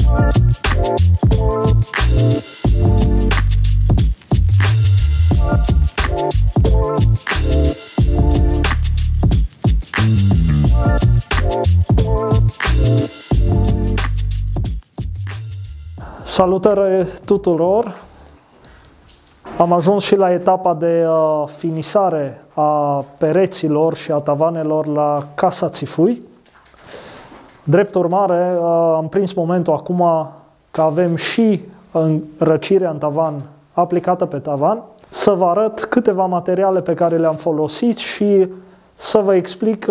Salutare tuturor! Am ajuns și la etapa de finisare a pereților și a tavanelor la Casa Țifui. Drept urmare, am prins momentul acum că avem și răcirea în tavan aplicată pe tavan, să vă arăt câteva materiale pe care le-am folosit și să vă explic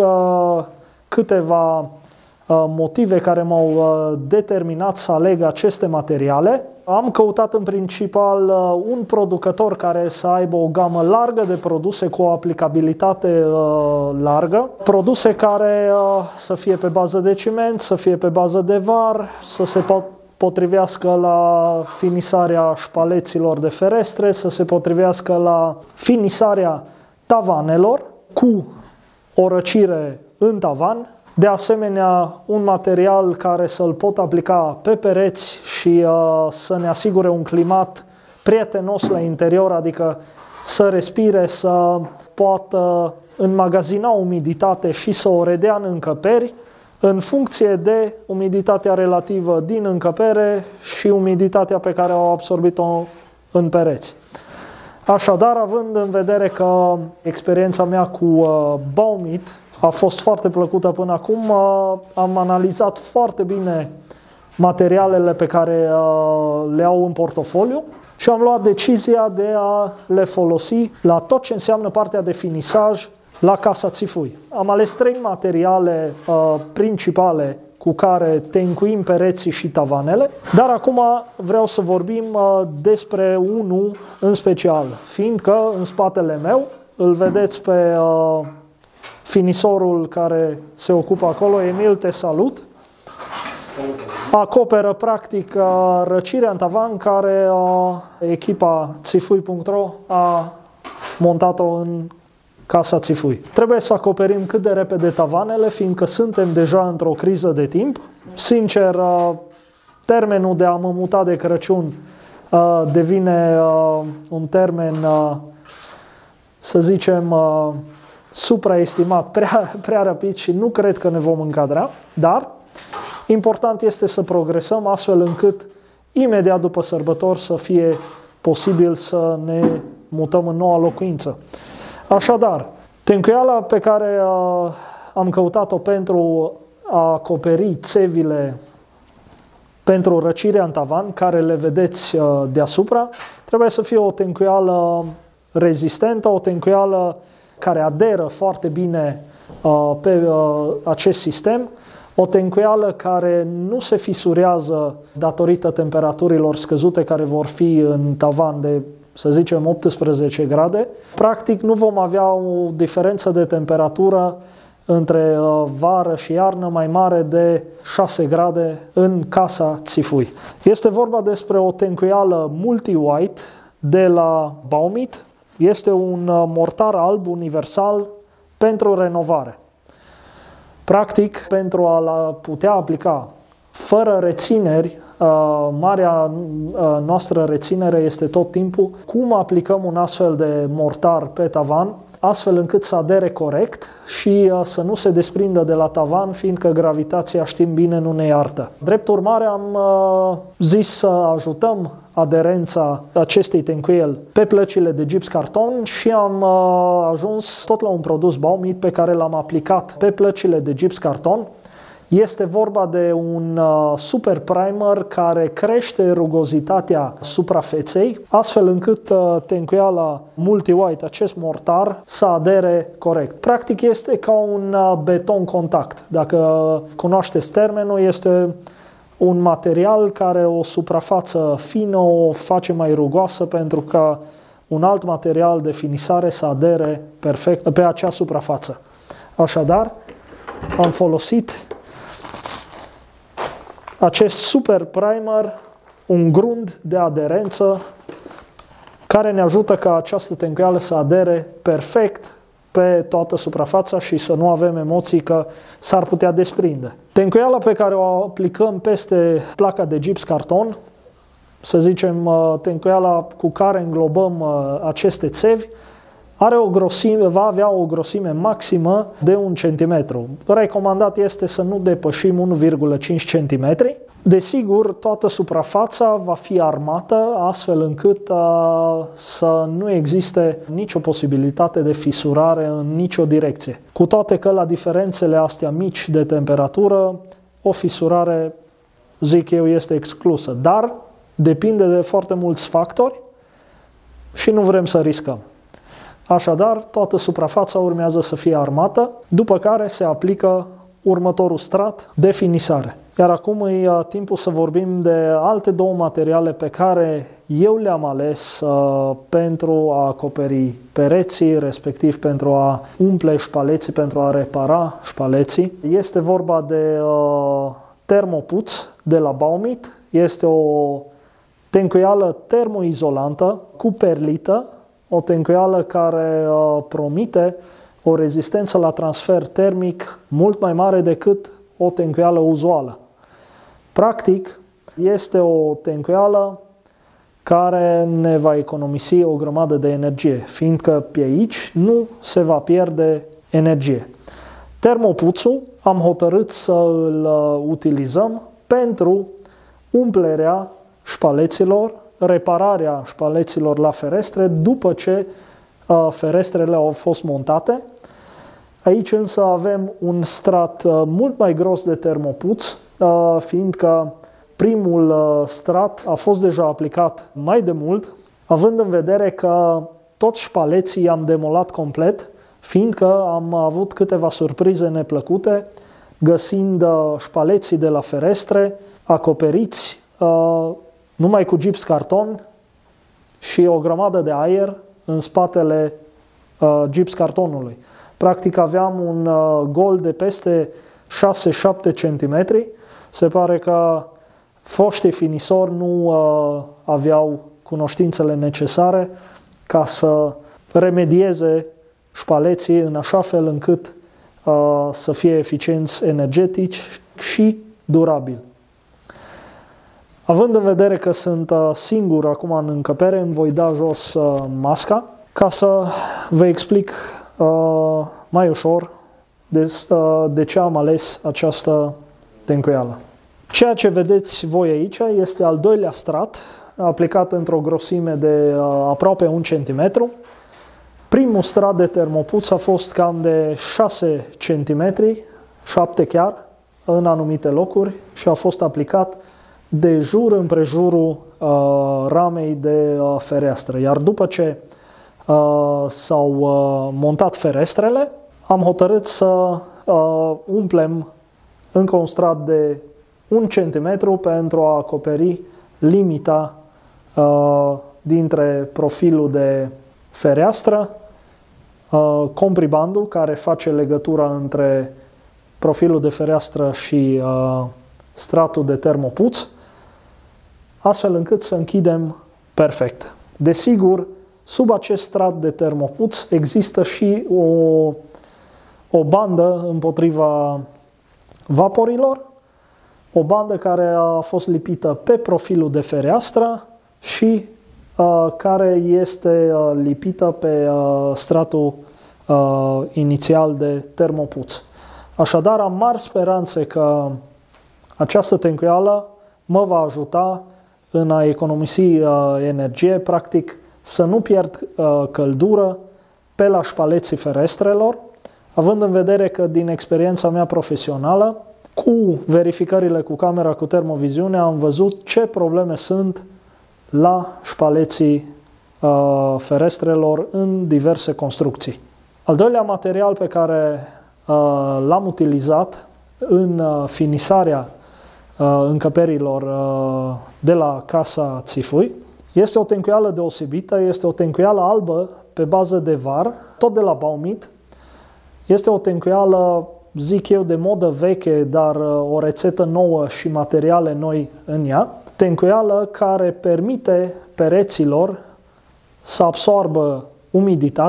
câteva motive care m-au determinat să aleg aceste materiale. Am căutat în principal un producător care să aibă o gamă largă de produse cu o aplicabilitate largă. Produse care să fie pe bază de ciment, să fie pe bază de var, să se potrivească la finisarea șpaleților de ferestre, să se potrivească la finisarea tavanelor cu o răcire în tavan. De asemenea, un material care să-l pot aplica pe pereți și să ne asigure un climat prietenos la interior, adică să respire, să poată înmagazina umiditate și să o redea în încăperi, în funcție de umiditatea relativă din încăpere și umiditatea pe care au absorbit-o în pereți. Așadar, având în vedere că experiența mea cu Baumit a fost foarte plăcută până acum, am analizat foarte bine materialele pe care le au în portofoliu și am luat decizia de a le folosi la tot ce înseamnă partea de finisaj la Casa Țifui. Am ales 3 materiale principale cu care tencuim pereții și tavanele, dar acum vreau să vorbim despre unul în special, fiindcă în spatele meu îl vedeți pe finisorul care se ocupă acolo. Emil, te salut! Acoperă practic răcirea în tavan care echipa Țifui.ro a montat-o în Casa Țifui. Trebuie să acoperim cât de repede tavanele, fiindcă suntem deja într-o criză de timp. Sincer, termenul de a mă muta de Crăciun devine un termen, să zicem, supraestimat prea rapid și nu cred că ne vom încadra, dar important este să progresăm astfel încât imediat după sărbători să fie posibil să ne mutăm în noua locuință. Așadar, tencuiala pe care am căutat-o pentru a acoperi țevile pentru răcirea în tavan, care le vedeți deasupra, trebuie să fie o tencuială rezistentă, o tencuială care aderă foarte bine pe acest sistem, o tencuială care nu se fisurează datorită temperaturilor scăzute care vor fi în tavan de, să zicem, 18 grade. Practic nu vom avea o diferență de temperatură între vară și iarnă mai mare de 6 grade în Casa Țifui. Este vorba despre o tencuială multi-white de la Baumit. Este un mortar alb universal pentru renovare. Practic, pentru a putea aplica fără rețineri, marea noastră reținere este tot timpul cum aplicăm un astfel de mortar pe tavan, astfel încât să adere corect și să nu se desprindă de la tavan, fiindcă gravitația, știm bine, nu ne iartă. Drept urmare, am zis să ajutăm aderența acestei tencuieli pe plăcile de gips carton și am ajuns tot la un produs Baumit pe care l-am aplicat pe plăcile de gips carton. Este vorba de un super primer care crește rugozitatea suprafeței, astfel încât tencuiala multi-white, acest mortar, să adere corect. Practic este ca un beton contact. Dacă cunoașteți termenul, este un material care o suprafață fină o face mai rugoasă pentru că un alt material de finisare să adere perfect pe acea suprafață. Așadar, am folosit acest super primer, un grund de aderență care ne ajută ca această tencuială să adere perfect pe toată suprafața și să nu avem emoții că s-ar putea desprinde. Tencuiala pe care o aplicăm peste placa de gips carton, să zicem tencuiala cu care înglobăm aceste țevi, va avea o grosime maximă de 1 cm. Recomandat este să nu depășim 1,5 cm. Desigur, toată suprafața va fi armată astfel încât să nu existe nicio posibilitate de fisurare în nicio direcție. Cu toate că la diferențele astea mici de temperatură, o fisurare, zic eu, este exclusă. Dar depinde de foarte mulți factori și nu vrem să riscăm. Așadar, toată suprafața urmează să fie armată, după care se aplică următorul strat de finisare. Iar acum e timpul să vorbim de alte două materiale pe care eu le-am ales pentru a acoperi pereții, respectiv pentru a umple șpaleții, pentru a repara șpaleții. Este vorba de termopuț de la Baumit. Este o tencuială termoizolantă cu perlită, o tencuială care promite o rezistență la transfer termic mult mai mare decât o tencuială uzuală. Practic, este o tencuială care ne va economisi o grămadă de energie, fiindcă pe aici nu se va pierde energie. Termopuțul am hotărât să îl utilizăm pentru umplerea șpaleților, repararea șpaleților la ferestre după ce ferestrele au fost montate. Aici însă avem un strat mult mai gros de termopuț, fiindcă primul strat a fost deja aplicat mai de mult, având în vedere că toți șpaleții i-am demolat complet, fiindcă am avut câteva surprize neplăcute, găsind șpaleții de la ferestre acoperiți numai cu gips carton și o grămadă de aer în spatele gips cartonului. Practic aveam un gol de peste 6-7 cm. Se pare că foștii finisori nu aveau cunoștințele necesare ca să remedieze șpaleții în așa fel încât să fie eficienți energetici și durabili. Având în vedere că sunt singur acum în încăpere, îmi voi da jos masca ca să vă explic mai ușor de ce am ales această tencuială. Ceea ce vedeți voi aici este al doilea strat, aplicat într-o grosime de aproape 1 cm. Primul strat de termopuț a fost cam de 6 cm, 7 chiar, în anumite locuri și a fost aplicat de jur împrejurul ramei de fereastră. Iar după ce s-au montat ferestrele, am hotărât să umplem încă un strat de 1 cm pentru a acoperi limita dintre profilul de fereastră, compribandul care face legătura între profilul de fereastră și stratul de termopuț, astfel încât să închidem perfect. Desigur, sub acest strat de termopuț există și o bandă împotriva vaporilor, o bandă care a fost lipită pe profilul de fereastră și care este lipită pe stratul inițial de termopuț. Așadar, am mari speranțe că această tencuială mă va ajuta în a economisi energie, practic să nu pierd căldură pe la șpaleții ferestrelor, având în vedere că din experiența mea profesională, cu verificările cu camera cu termoviziune, am văzut ce probleme sunt la șpaleții ferestrelor în diverse construcții. Al doilea material pe care l-am utilizat în finisarea încăperilor de la Casa Țifui este o tencuială deosebită, este o tencuială albă pe bază de var, tot de la Baumit. Este o tencuială, zic eu, de modă veche, dar o rețetă nouă și materiale noi în ea. Tencuială care permite pereților să absoarbă umiditate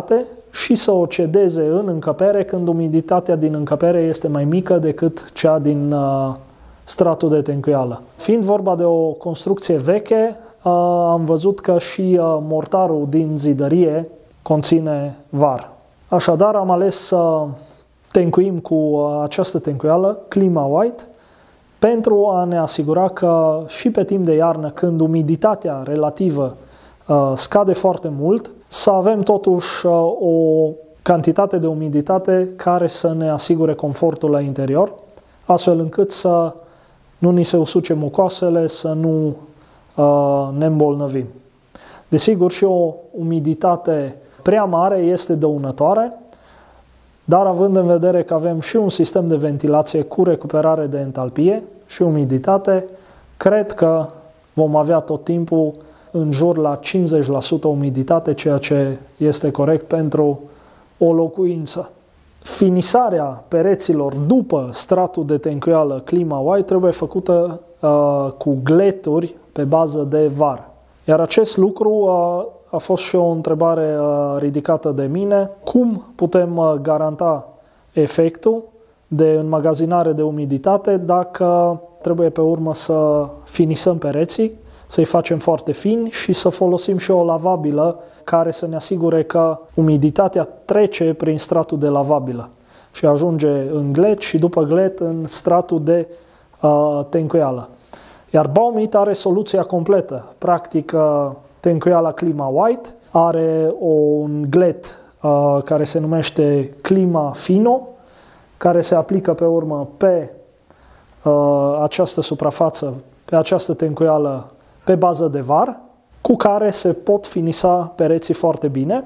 și să o cedeze în încăpere când umiditatea din încăpere este mai mică decât cea din stratul de tencuială. Fiind vorba de o construcție veche, am văzut că și mortarul din zidărie conține var. Așadar, am ales să tencuim cu această tencuială, Clima White, pentru a ne asigura că și pe timp de iarnă, când umiditatea relativă scade foarte mult, să avem totuși o cantitate de umiditate care să ne asigure confortul la interior, astfel încât să nu ni se usuce mucoasele, să nu ne îmbolnăvim. Desigur, și o umiditate prea mare este dăunătoare, dar având în vedere că avem și un sistem de ventilație cu recuperare de entalpie și umiditate, cred că vom avea tot timpul în jur la 50% umiditate, ceea ce este corect pentru o locuință. Finisarea pereților după stratul de tencuială Clima White trebuie făcută cu gleturi pe bază de var. Iar acest lucru a fost și o întrebare ridicată de mine. Cum putem garanta efectul de înmagazinare de umiditate dacă trebuie pe urmă să finisăm pereții, să-i facem foarte fini și să folosim și o lavabilă care să ne asigure că umiditatea trece prin stratul de lavabilă și ajunge în glet și după glet în stratul de tencuială. Iar Baumit are soluția completă. Practic, tencuiala Clima White are un glet care se numește Clima Fino, care se aplică pe urmă pe această suprafață, pe această tencuială pe bază de var, cu care se pot finisa pereții foarte bine.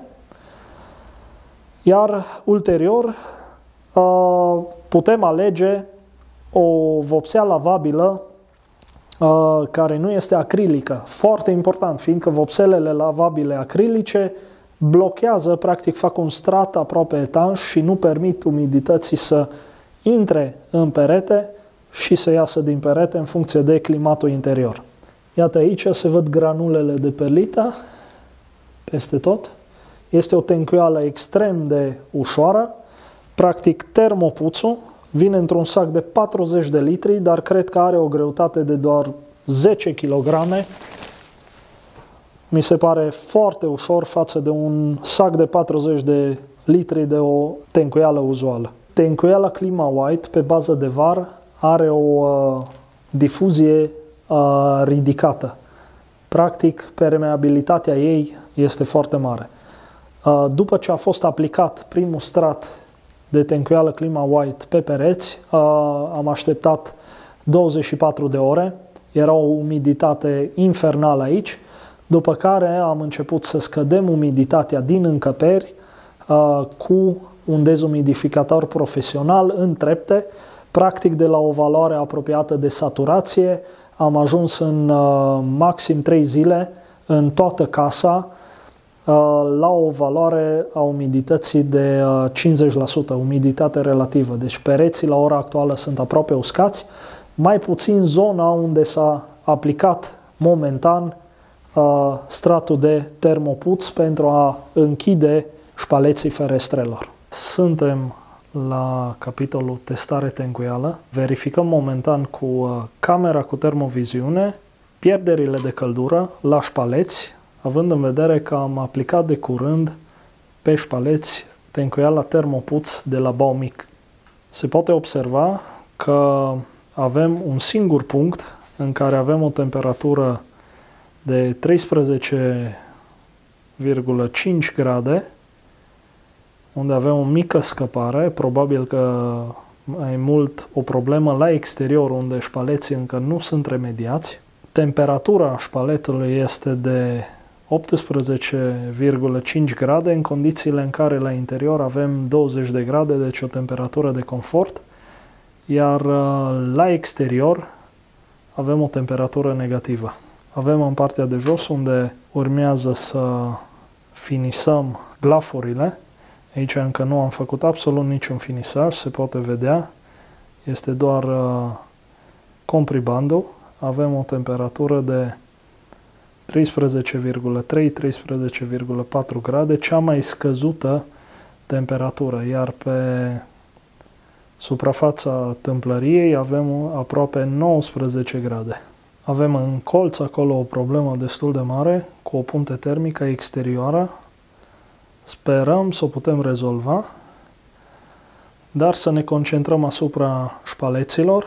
Iar ulterior putem alege o vopsea lavabilă care nu este acrilică. Foarte important, fiindcă vopselele lavabile acrilice blochează, practic fac un strat aproape etanș și nu permit umidității să intre în perete și să iasă din perete în funcție de climatul interior. Iată, aici se văd granulele de perlită peste tot. Este o tencuială extrem de ușoară. Practic, termopuțul vine într-un sac de 40 de litri, dar cred că are o greutate de doar 10 kg. Mi se pare foarte ușor față de un sac de 40 de litri de o tencuială uzuală. Tencuiala Clima White pe bază de var are o difuzie ridicată. Practic, permeabilitatea ei este foarte mare. După ce a fost aplicat primul strat de tencuială Clima White pe pereți, am așteptat 24 de ore. Era o umiditate infernală aici, după care am început să scădem umiditatea din încăperi cu un dezumidificator profesional în trepte. Practic, de la o valoare apropiată de saturație, am ajuns în maxim 3 zile în toată casa la o valoare a umidității de 50%, umiditate relativă. Deci pereții la ora actuală sunt aproape uscați, mai puțin zona unde s-a aplicat momentan stratul de termopuț pentru a închide șpaleții ferestrelor. Suntem la capitolul testare tencuială. Verificăm momentan cu camera cu termoviziune pierderile de căldură la șpaleți, având în vedere că am aplicat de curând pe șpaleți tencuiala termopuț de la Baumit. Se poate observa că avem un singur punct în care avem o temperatură de 13,5 grade, unde avem o mică scăpare, probabil că mai mult o problemă la exterior, unde șpaleții încă nu sunt remediați. Temperatura șpaletului este de 18,5 grade, în condițiile în care la interior avem 20 de grade, deci o temperatură de confort, iar la exterior avem o temperatură negativă. Avem în partea de jos, unde urmează să finisăm glafurile. Aici încă nu am făcut absolut niciun finisaj, se poate vedea. Este doar compribandul. Avem o temperatură de 13,3-13,4 grade, cea mai scăzută temperatură, iar pe suprafața tâmplăriei avem aproape 19 grade. Avem în colț acolo o problemă destul de mare cu o punte termică exterioară. Sperăm să o putem rezolva, dar să ne concentrăm asupra șpaleților.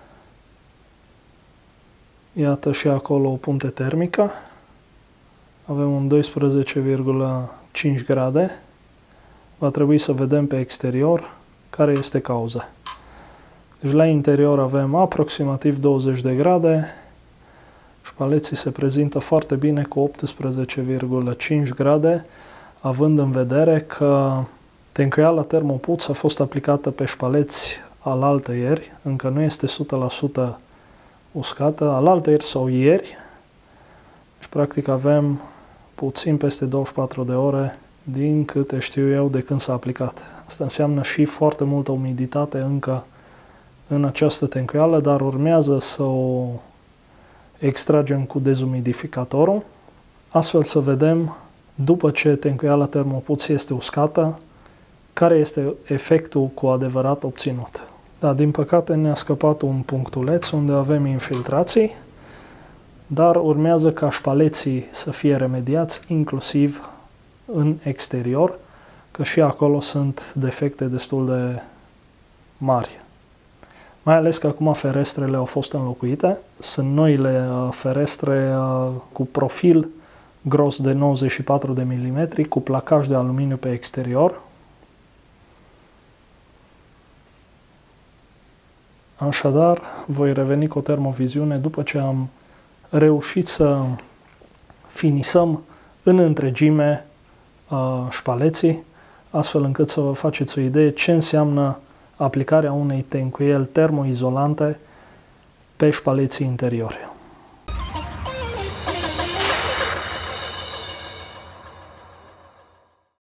Iată și acolo o punte termică. Avem un 12,5 grade. Va trebui să vedem pe exterior care este cauza. Deci la interior avem aproximativ 20 de grade. Șpaleții se prezintă foarte bine cu 18,5 grade, având în vedere că tencuiala Thermopuț a fost aplicată pe șpaleți alaltăieri, încă nu este 100% uscată, alaltăieri sau ieri. Deci practic avem puțin peste 24 de ore din câte știu eu de când s-a aplicat. Asta înseamnă și foarte multă umiditate încă în această tencuială, dar urmează să o extragem cu dezumidificatorul, astfel să vedem, după ce tencuiala Thermopuț este uscată, care este efectul cu adevărat obținut. Da, din păcate ne-a scăpat un punctuleț unde avem infiltrații, dar urmează ca șpaleții să fie remediați, inclusiv în exterior, că și acolo sunt defecte destul de mari. Mai ales că acum ferestrele au fost înlocuite. Sunt noile ferestre cu profil gros de 94 de mm, cu placaj de aluminiu pe exterior. Așadar, voi reveni cu o termoviziune după ce am reușit să finisăm în întregime șpaleții, astfel încât să vă faceți o idee ce înseamnă aplicarea unei tencuieli termoizolante pe șpaleții interiori.